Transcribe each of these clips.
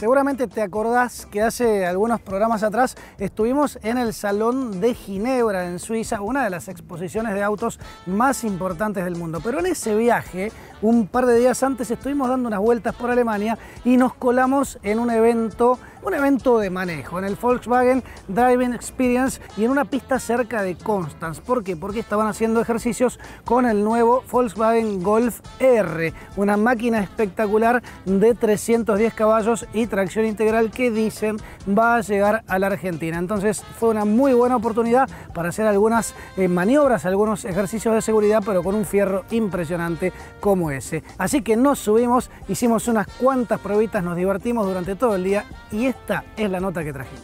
Seguramente te acordás que hace algunos programas atrás estuvimos en el Salón de Ginebra en Suiza, una de las exposiciones de autos más importantes del mundo. Pero en ese viaje, un par de días antes, estuvimos dando unas vueltas por Alemania y nos colamos en un evento de manejo, en el Volkswagen Driving Experience y en una pista cerca de Constance. ¿Por qué? Porque estaban haciendo ejercicios con el nuevo Volkswagen Golf R, una máquina espectacular de 310 caballos y tracción integral que dicen va a llegar a la Argentina. Entonces fue una muy buena oportunidad para hacer algunas maniobras, algunos ejercicios de seguridad, pero con un fierro impresionante como ese. Así que nos subimos, hicimos unas cuantas pruebitas, nos divertimos durante todo el día y esta es la nota que trajimos.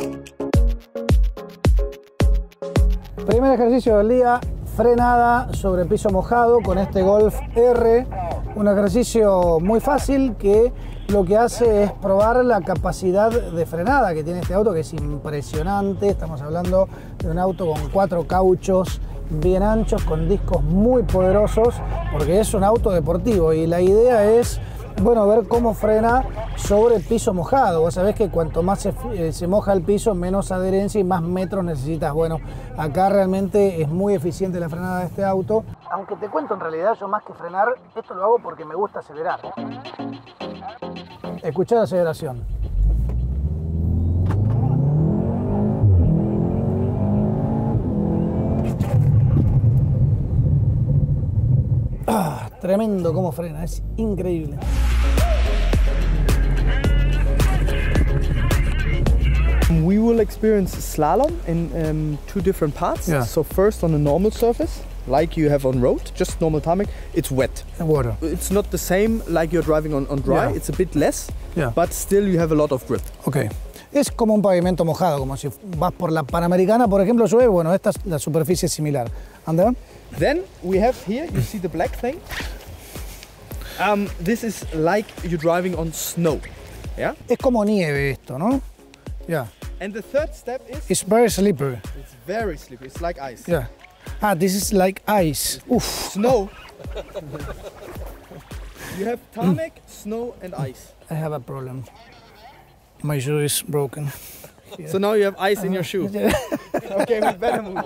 Primer ejercicio del día, frenada sobre piso mojado con este Golf R. Un ejercicio muy fácil que lo que hace es probar la capacidad de frenada que tiene este auto, que es impresionante. Estamos hablando de un auto con 4 cauchos bien anchos, con discos muy poderosos, porque es un auto deportivo y la idea es, bueno, ver cómo frena sobre piso mojado. Vos sabés que cuanto más se moja el piso, menos adherencia y más metros necesitas. Bueno, acá realmente es muy eficiente la frenada de este auto. Aunque te cuento, en realidad yo más que frenar, esto lo hago porque me gusta acelerar. Escuchá la aceleración. Tremendo cómo frena, es increíble. We will experience slalom in 2 different parts. Yeah. So first on a normal surface, like you have on road, just normal tarmac, it's wet. Water. It's not the same like you're driving on dry, Yeah. it's a bit less, Yeah. but still you have a lot of grip. Ok. Es como un pavimento mojado, como si vas por la Panamericana, por ejemplo, llueve. Bueno, esta es la superficie similar. ¿Anda? Then we have here, you see the black thing? This is like you're driving on snow. Yeah? Es como nieve esto, ¿no? Yeah. And the third step is, It's very slippery. it's very slippery, it's like ice. Yeah. Ah, this is like ice. Uf. Snow. You have tarmac, snow and ice. I have a problem. My shoe is broken. So now you have ice in your shoe. Okay, we better move.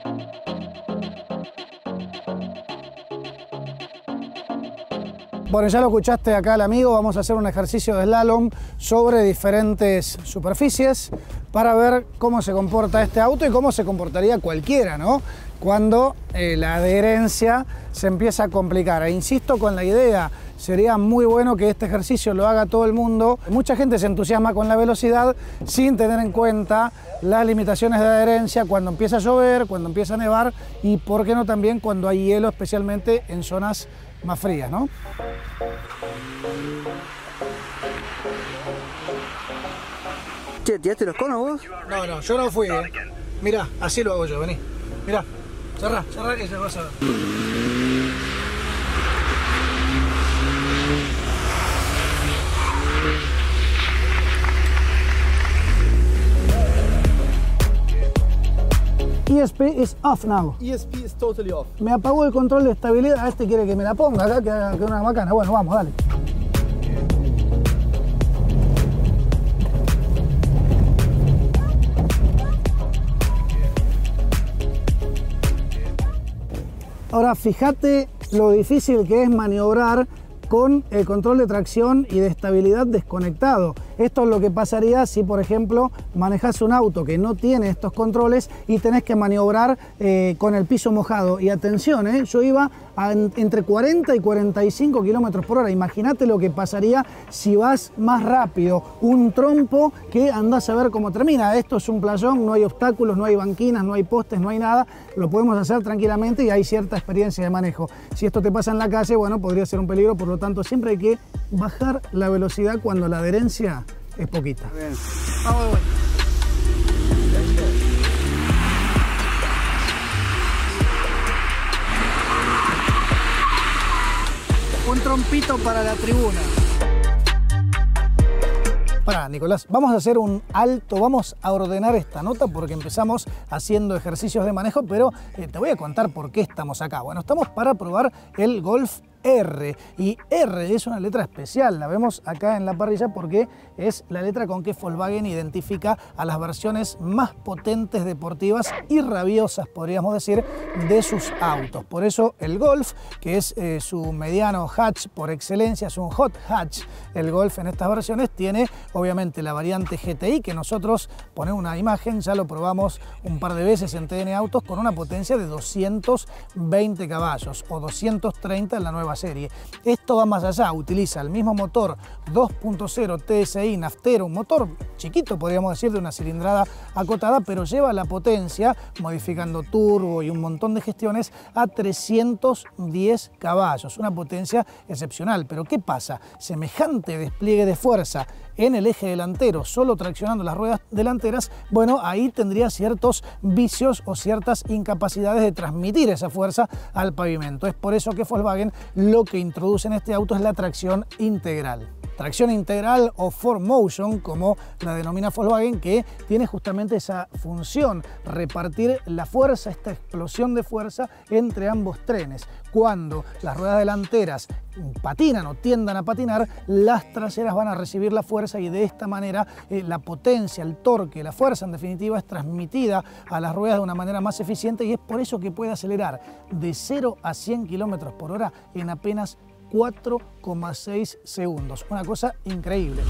Bueno, ya lo escuchaste acá al amigo, vamos a hacer un ejercicio de slalom sobre diferentes superficies para ver cómo se comporta este auto y cómo se comportaría cualquiera, ¿no? Cuando la adherencia se empieza a complicar. E insisto con la idea, sería muy bueno que este ejercicio lo haga todo el mundo. Mucha gente se entusiasma con la velocidad sin tener en cuenta las limitaciones de adherencia cuando empieza a llover, cuando empieza a nevar y, por qué no, también cuando hay hielo, especialmente en zonas más frías, ¿no? Che, ¿tiraste los conos vos? No, yo no fui, Mirá, así lo hago yo, vení. Mirá, cerrá que se vas a ver. ESP is off now. ESP is totally off. Me apagó el control de estabilidad. Este quiere que me la ponga acá, que una macana. Bueno, vamos, dale. Ahora, fíjate lo difícil que es maniobrar con el control de tracción y de estabilidad desconectado. Esto es lo que pasaría si, por ejemplo, manejas un auto que no tiene estos controles y tenés que maniobrar con el piso mojado. Y atención, yo iba entre 40 y 45 kilómetros por hora. Imagínate lo que pasaría si vas más rápido. Un trompo que andás a ver cómo termina. Esto es un playón, no hay obstáculos, no hay banquinas, no hay postes, no hay nada. Lo podemos hacer tranquilamente y hay cierta experiencia de manejo. Si esto te pasa en la calle, bueno, podría ser un peligro. Por lo tanto, siempre hay que bajar la velocidad cuando la adherencia es poquita. Bien. Vamos de vuelta. Un trompito para la tribuna. Pará, Nicolás, vamos a hacer un alto, vamos a ordenar esta nota porque empezamos haciendo ejercicios de manejo, pero te voy a contar por qué estamos acá. Bueno, estamos para probar el Golf R. Y R es una letra especial, la vemos acá en la parrilla porque es la letra con que Volkswagen identifica a las versiones más potentes, deportivas y rabiosas, podríamos decir, de sus autos. Por eso el Golf, que es su mediano hatch por excelencia, es un hot hatch. El Golf en estas versiones tiene obviamente la variante GTI, que nosotros ponemos una imagen, ya lo probamos un par de veces en TN Autos, con una potencia de 220 caballos o 230 en la nueva serie. Esto va más allá, utiliza el mismo motor 2.0 TSI naftero, un motor chiquito podríamos decir, de una cilindrada acotada, pero lleva la potencia, modificando turbo y un montón de gestiones, a 310 caballos, una potencia excepcional. Pero ¿qué pasa? Semejante despliegue de fuerza en el eje delantero, solo traccionando las ruedas delanteras, bueno, ahí tendría ciertos vicios o ciertas incapacidades de transmitir esa fuerza al pavimento. Es por eso que Volkswagen lo que introduce en este auto es la tracción integral. Tracción integral o 4Motion, como la denomina Volkswagen, que tiene justamente esa función, repartir la fuerza, esta explosión de fuerza entre ambos trenes. Cuando las ruedas delanteras patinan o tiendan a patinar, las traseras van a recibir la fuerza y de esta manera la potencia, el torque, la fuerza en definitiva es transmitida a las ruedas de una manera más eficiente, y es por eso que puede acelerar de 0 a 100 km por hora en apenas 4,6 segundos. Una cosa increíble.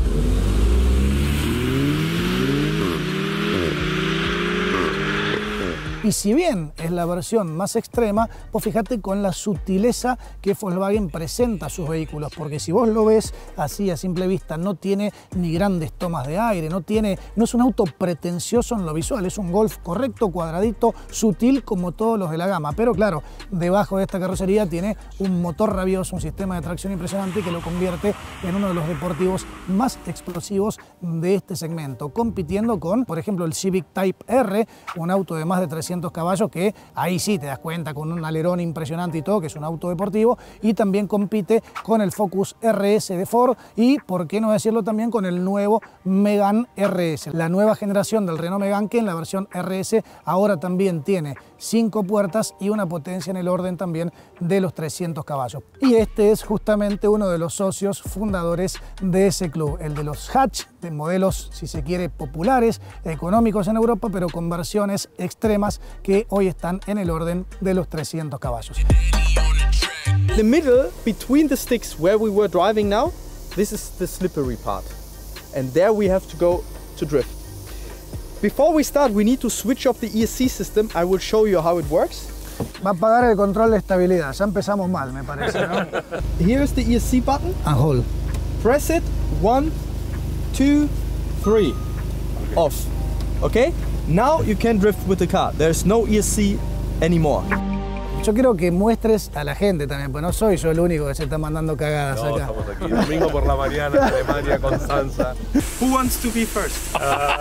Y si bien es la versión más extrema, vos fíjate con la sutileza que Volkswagen presenta a sus vehículos, porque si vos lo ves así a simple vista, no tiene ni grandes tomas de aire, no es un auto pretencioso en lo visual, es un Golf correcto, cuadradito, sutil como todos los de la gama. Pero claro, debajo de esta carrocería tiene un motor rabioso, un sistema de tracción impresionante que lo convierte en uno de los deportivos más explosivos de este segmento, compitiendo con, por ejemplo, el Civic Type R, un auto de más de 300 caballos, que ahí sí te das cuenta, con un alerón impresionante y todo, que es un auto deportivo, y también compite con el Focus RS de Ford y, por qué no decirlo, también con el nuevo Megane RS, la nueva generación del Renault Megane, que en la versión RS ahora también tiene 5 puertas y una potencia en el orden también de los 300 caballos. Y este es justamente uno de los socios fundadores de ese club, el de los hatch, de modelos, si se quiere, populares, económicos en Europa, pero con versiones extremas que hoy están en el orden de los 300 caballos. The middle between the sticks where we were driving now, this is the slippery part. And there we have to go to drift. Before we start, we need to switch off the ESC system. I will show you how it works. Va a apagar el control de estabilidad. Ya empezamos mal, me parece, ¿no? Here is the ESC button. And hold. Press it. 1, 2, 3. Off. Okay? Now you can drift with the car. There's no ESC anymore. Yo quiero que muestres a la gente también, pues no soy yo el único que se está mandando cagadas No, acá. estamos aquí, domingo por la mañana, Alemania con Sansa. Who wants to be first?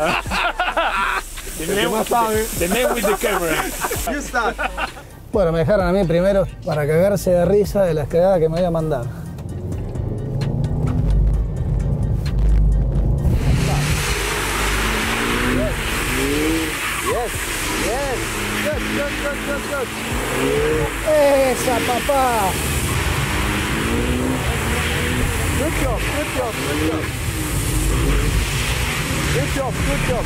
The name with the camera. You start. Bueno, me dejaron a mí primero para cagarse de risa de las cagadas que me voy a mandar. ¡Esa, papá! Good job, good job, good job. Good job, good job.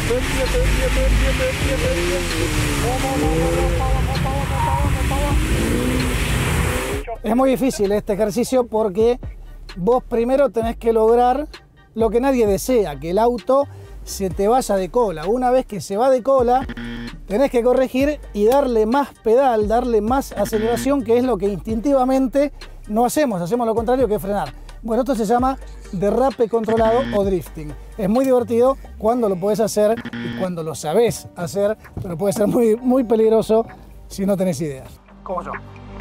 Es muy difícil este ejercicio porque vos primero tenés que lograr lo que nadie desea, que el auto se te vaya de cola. Una vez que se va de cola, tenés que corregir y darle más pedal, darle más aceleración, que es lo que instintivamente no hacemos. Hacemos lo contrario, que es frenar. Bueno, esto se llama derrape controlado o drifting. Es muy divertido cuando lo podés hacer y cuando lo sabés hacer, pero puede ser muy peligroso si no tenés ideas. Como yo.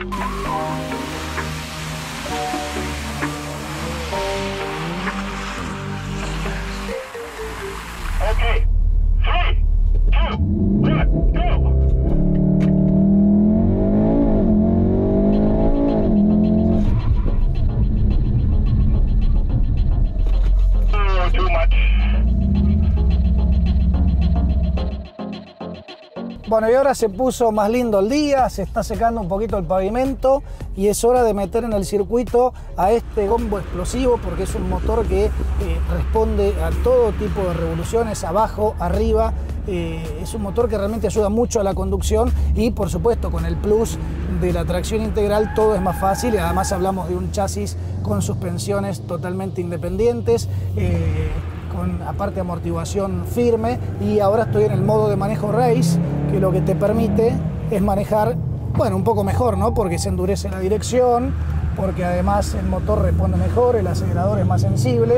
Okay, 3, 2, 1, go! Bueno, y ahora se puso más lindo el día, se está secando un poquito el pavimento y es hora de meter en el circuito a este combo explosivo, porque es un motor que responde a todo tipo de revoluciones, abajo, arriba. Es un motor que realmente ayuda mucho a la conducción y, por supuesto, con el plus de la tracción integral todo es más fácil, y además hablamos de un chasis con suspensiones totalmente independientes, con aparte amortiguación firme, y ahora estoy en el modo de manejo race, que lo que te permite es manejar, bueno, un poco mejor, ¿no? Porque se endurece la dirección, porque además el motor responde mejor, el acelerador es más sensible.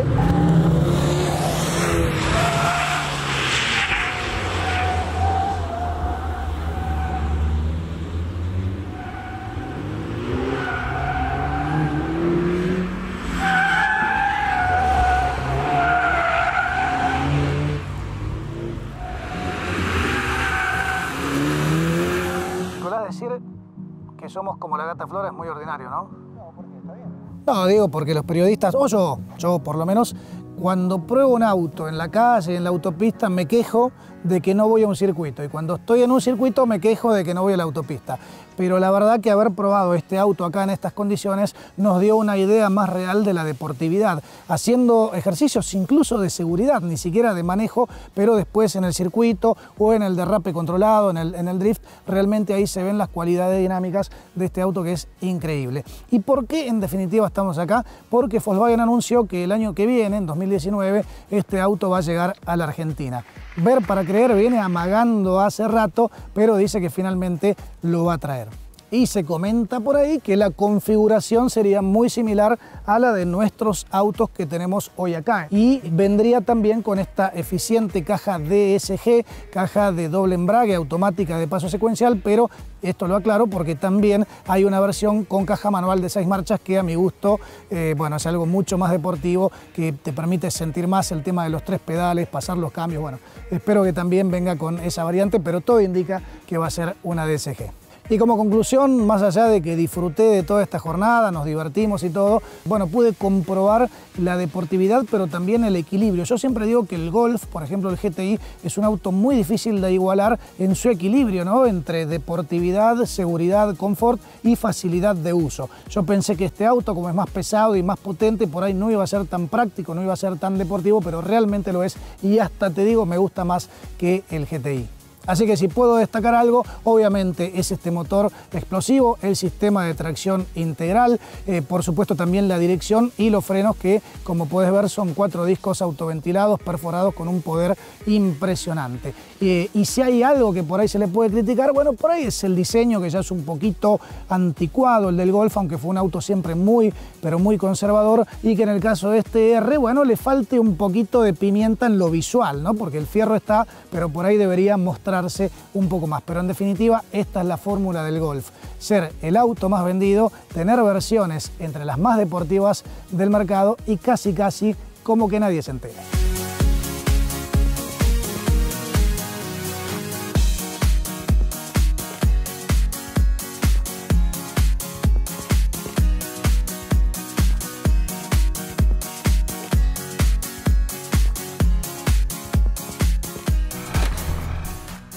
Decir que somos como la gata Flora es muy ordinario, ¿no? No, porque está bien. No, digo porque los periodistas, o yo por lo menos, cuando pruebo un auto en la calle, en la autopista, me quejo de que no voy a un circuito, y cuando estoy en un circuito me quejo de que no voy a la autopista. Pero la verdad que haber probado este auto acá en estas condiciones nos dio una idea más real de la deportividad, haciendo ejercicios incluso de seguridad, ni siquiera de manejo, pero después en el circuito o en el derrape controlado, en el drift, realmente ahí se ven las cualidades dinámicas de este auto, que es increíble. ¿Y por qué en definitiva estamos acá? Porque Volkswagen anunció que el año que viene, en 2019, este auto va a llegar a la Argentina. Ver para creer viene amagando hace rato, pero dice que finalmente lo va a traer. Y se comenta por ahí que la configuración sería muy similar a la de nuestros autos que tenemos hoy acá. Y vendría también con esta eficiente caja DSG, caja de doble embrague automática de paso secuencial, pero esto lo aclaro porque también hay una versión con caja manual de 6 marchas que a mi gusto, bueno, es algo mucho más deportivo, que te permite sentir más el tema de los 3 pedales, pasar los cambios. Bueno, espero que también venga con esa variante, pero todo indica que va a ser una DSG. Y como conclusión, más allá de que disfruté de toda esta jornada, nos divertimos y todo, bueno, pude comprobar la deportividad, pero también el equilibrio. Yo siempre digo que el Golf, por ejemplo el GTI, es un auto muy difícil de igualar en su equilibrio, ¿no? Entre deportividad, seguridad, confort y facilidad de uso. Yo pensé que este auto, como es más pesado y más potente, por ahí no iba a ser tan práctico, no iba a ser tan deportivo, pero realmente lo es, y hasta te digo, me gusta más que el GTI. Así que si puedo destacar algo, obviamente es este motor explosivo, el sistema de tracción integral, por supuesto también la dirección y los frenos, que como puedes ver son 4 discos autoventilados perforados con un poder impresionante. Y si hay algo que por ahí se le puede criticar, bueno, por ahí es el diseño, que ya es un poquito anticuado el del Golf, aunque fue un auto siempre muy, pero muy conservador, y que en el caso de este R, bueno, le falte un poquito de pimienta en lo visual, ¿no? Porque el fierro está, pero por ahí debería mostrar un poco más. Pero en definitiva, esta es la fórmula del Golf: ser el auto más vendido, tener versiones entre las más deportivas del mercado y casi como que nadie se entera.